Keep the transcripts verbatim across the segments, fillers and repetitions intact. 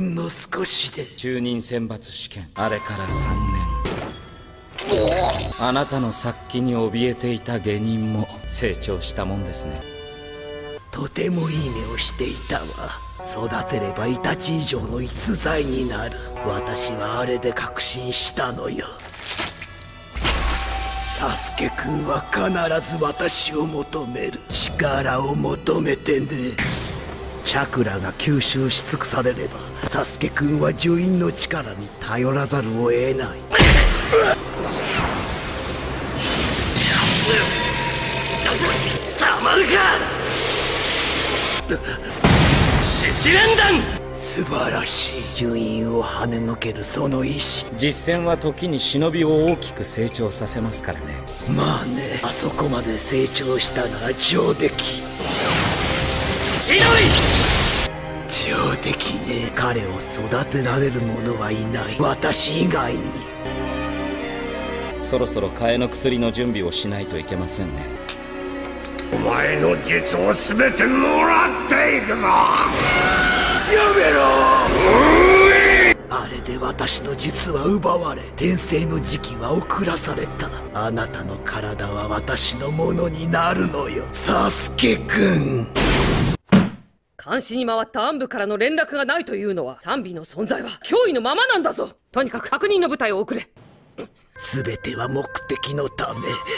んの少しで。 中忍選抜試験、あれからさんねん。あなたの殺気に怯えていた下忍も成長したもんですね。 とてもいい目をしていたわ。育てればイタチ以上の逸材になる。私はあれで確信したのよ。サスケくんは必ず私を求める。力を求めてね。チャクラが吸収し尽くされれば、サスケくんは呪印の力に頼らざるを得ない。たまるか獅子連弾。素晴らしい。呪印を跳ねのけるその意志。 実戦は時に忍びを大きく成長させますからね。 まあね、あそこまで成長したなら上出来。千鳥上出来ね。彼を育てられる者はいない、私以外に。 そろそろ替えの薬の準備をしないといけませんね。 お前の術を全てもらっていくぞ。やめろ。あれで私の術は奪われ、転生の時期は遅らされた。あなたの体は私のものになるのよ、サスケくん。 監視に回った暗部からの連絡がないというのは、賛美の存在は脅威のままなんだぞ。とにかく確認の部隊を送れ。 全ては目的のため。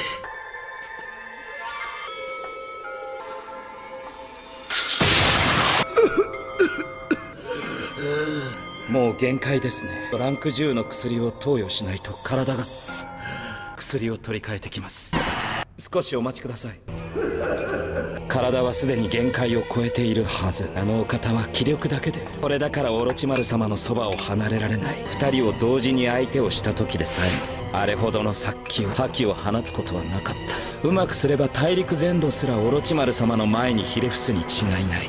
もう限界ですね。ランクじゅうの薬を投与しないと体が。薬を取り替えてきます。少しお待ちください。体はすでに限界を超えているはず。あのお方は気力だけで、これだからオロチマル様のそばを離れられない。二人を同時に相手をした時でさえも、あれほどの殺気を覇気を放つことはなかった。うまくすれば大陸全土すらオロチマル様の前にひれ伏すに違いない。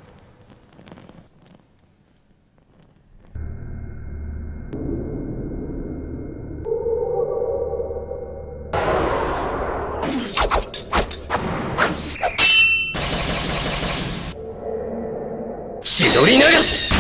千鳥流し。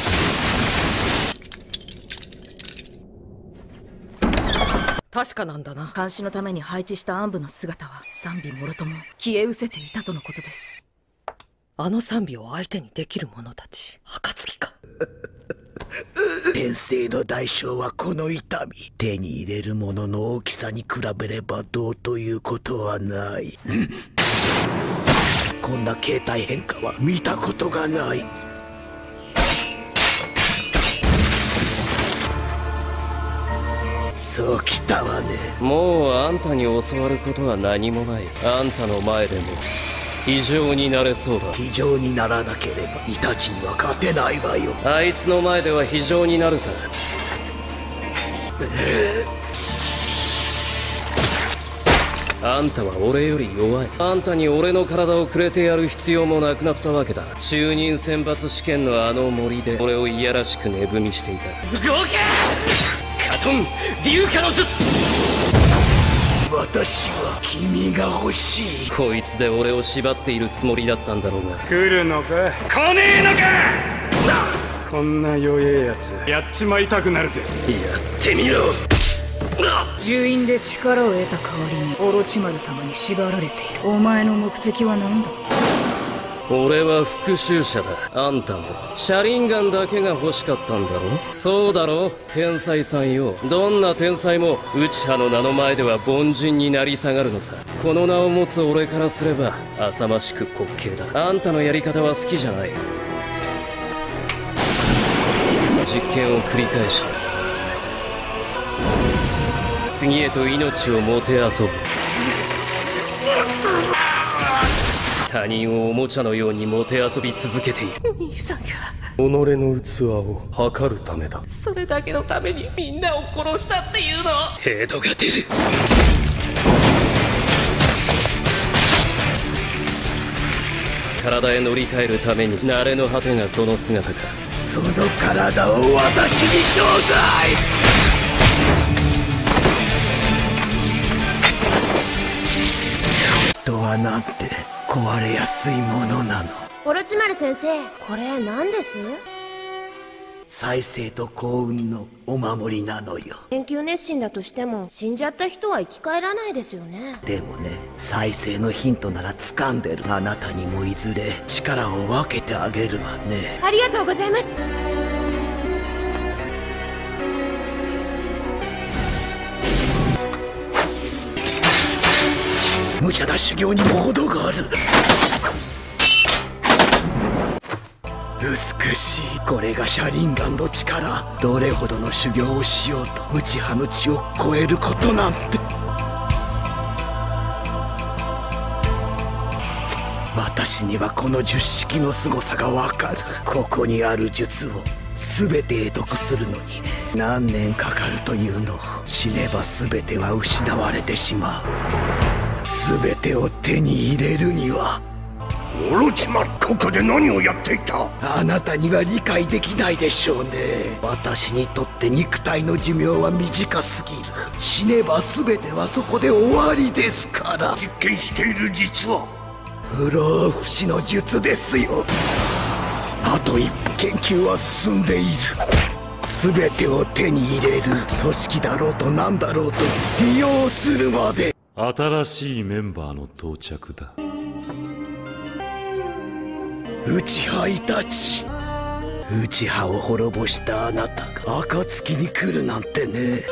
確かなんだな。 監視のために配置した暗部の姿は賛美もろとも消え失せていたとのことです。 あの賛美を相手にできる者たち、暁か。 転生の代償はこの痛み。手に入れるものの大きさに比べればどうということはない。こんな形態変化は見たことがない。そうきたわね。 もうあんたに教わることは何もない。あんたの前でも非常になれそうだ。 非常にならなければイタチには勝てないわよ。 あいつの前では非常になるさ。あんたは俺より弱い。あんたに俺の体をくれてやる必要もなくなったわけだ。中忍選抜試験のあの森で俺をいやらしく寝踏みしていた。 動けカトン龍化の術。私は君が欲しい。 こいつで俺を縛っているつもりだったんだろうが。 来るのか来ねえのか。こんな弱えやつやっちまいたくなるぜ。 やってみろ。 呪印で力を得た代わりにオロチマル様に縛られている。お前の目的は何だ。 俺は復讐者だ。あんたも車輪ガンだけが欲しかったんだろ。そうだろ天才さんよ。どんな天才も内派の名の前では凡人になり下がるのさ。この名を持つ俺からすれば浅ましく滑稽だ。あんたのやり方は好きじゃない。実験を繰り返し次へと命をもてあそぶ。他人をおもちゃのようにもてあそび続けている。 兄さんが己の器を測るためだ。 それだけのためにみんなを殺したっていうの。 ヘドが出る。 体へ乗り換えるために慣れの果てがその姿か。 その体を私にちょうだい。人はなんて壊れやすいものなの。 オロチマル先生、これ何です？ 再生と幸運のお守りなのよ。 研究熱心だとしても死んじゃった人は生き返らないですよね。 でもね、再生のヒントなら掴んでる。あなたにもいずれ力を分けてあげるわね。 ありがとうございます。 無茶な修行にも程がある。美しい。これがシャリンガンの力。どれほどの修行をしようと内派の血を超えることなんて。私にはこの十式の凄さがわかる。ここにある術を全て会得するのに何年かかるというの。死ねば全ては失われてしまう。全てを手に入れるには。 オロチマル、ここで何をやっていた？ あなたには理解できないでしょうね。私にとって肉体の寿命は短すぎる。死ねば全てはそこで終わりですから。 実験している実は不老不死の術ですよ。あと一歩研究は進んでいる。全てを手に入れる。組織だろうと何だろうと利用するまで。 新しいメンバーの到着だ。 内派イタチ。内派を滅ぼしたあなたが暁に来るなんてね。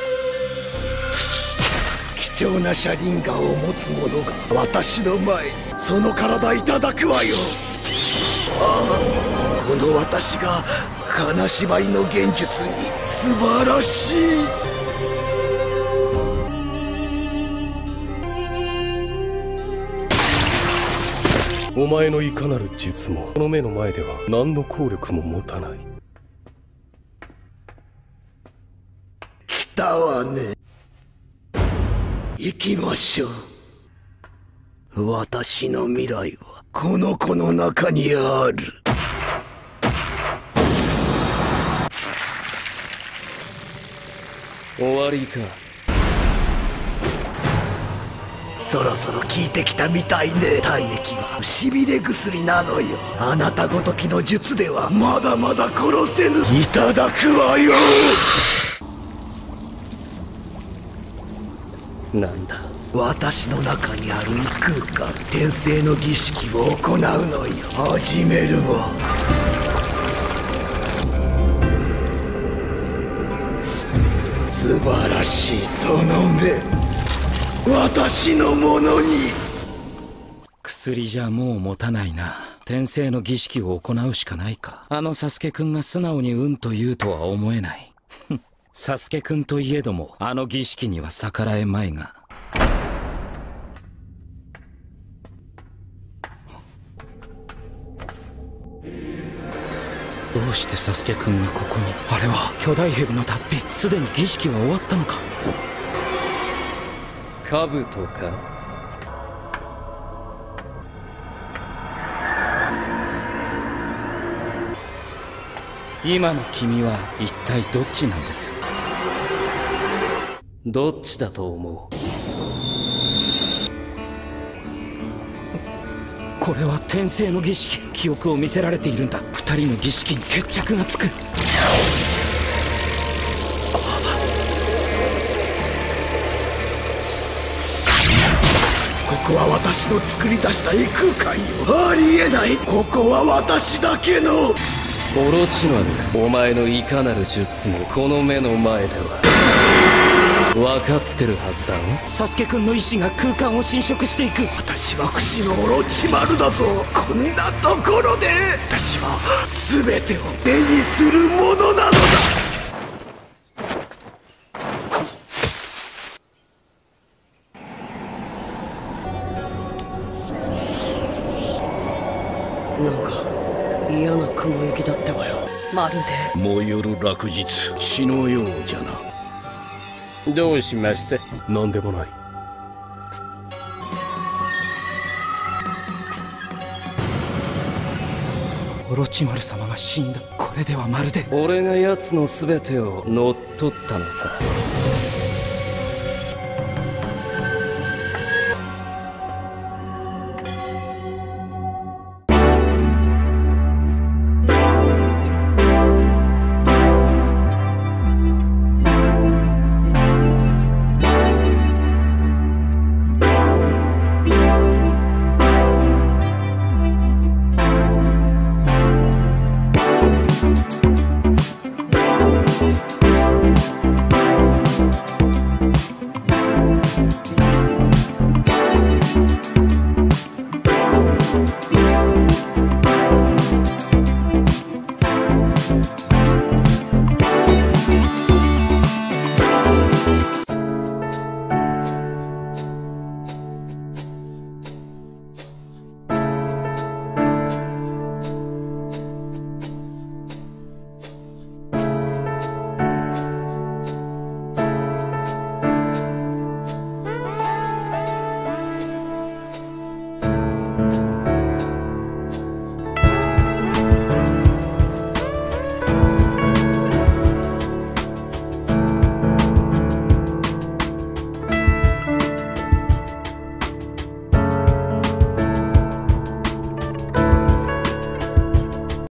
貴重なシャリンガンを持つ者が私の前にその体いただくわよ。ああ、この私が金縛りの幻術に素晴らしい。 お前のいかなる術もこの目の前では何の効力も持たない。 来たわね。行きましょう。私の未来はこの子の中にある。 終わりか。 そろそろ効いてきたみたいね。体液はしびれ薬なのよ。あなたごときの術ではまだまだ殺せぬ。いただくわよ。 なんだ。 私の中にある異空間、転生の儀式を行うのよ。始めるわ。素晴らしい。その目、私のものに。 薬じゃもう持たないな。転生の儀式を行うしかないか。あのサスケくんが素直にうんと言うとは思えない。サスケくんといえどもあの儀式には逆らえまいが。どうしてサスケくんがここに。あれは巨大蛇の脱皮。すでに儀式は終わったのか。 兜か。 今の君は一体どっちなんです？ どっちだと思う？ これは転生の儀式。記憶を見せられているんだ。二人の儀式に決着がつく。 ここは私の作り出した異空間よ。ありえない。ここは私だけの。 オロチマル、お前のいかなる術もこの目の前では分かってるはずだろ。 サスケくんの意志が空間を侵食していく。 私は不死のオロチマルだぞ。こんなところで私は全てを手にするものなのだ。 なんか嫌な雲行きだったわよ。まるで燃ゆる落日、血のようじゃな。 どうしまして？何でもない。 オロチマル様が死んだ。これではまるで俺が奴の全てを乗っ取ったのさ。 ー